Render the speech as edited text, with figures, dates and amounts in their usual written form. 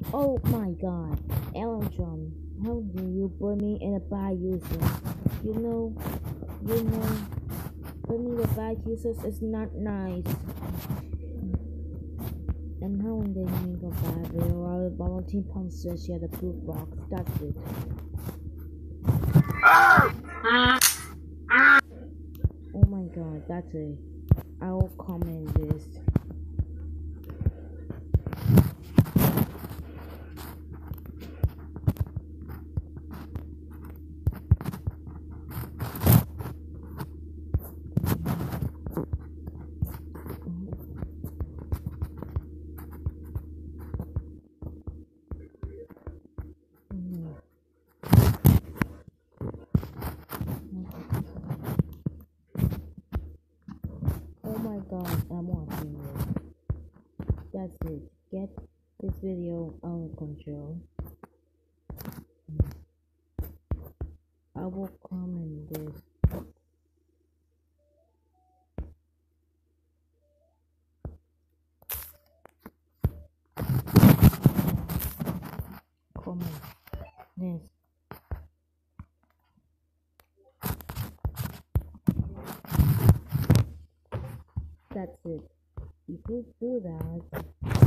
Oh my god, Arlin John, how do you put me in a bad user? You know, you know, put me in a bad users is not nice. And how they make a bad video, I will volunteer punches share the proof box, that's it. Oh my god, that's it. I will comment this. Oh my god, I'm watching this. That's it. Get this video under control. I will comment this. Comment this. That's it. If you do that,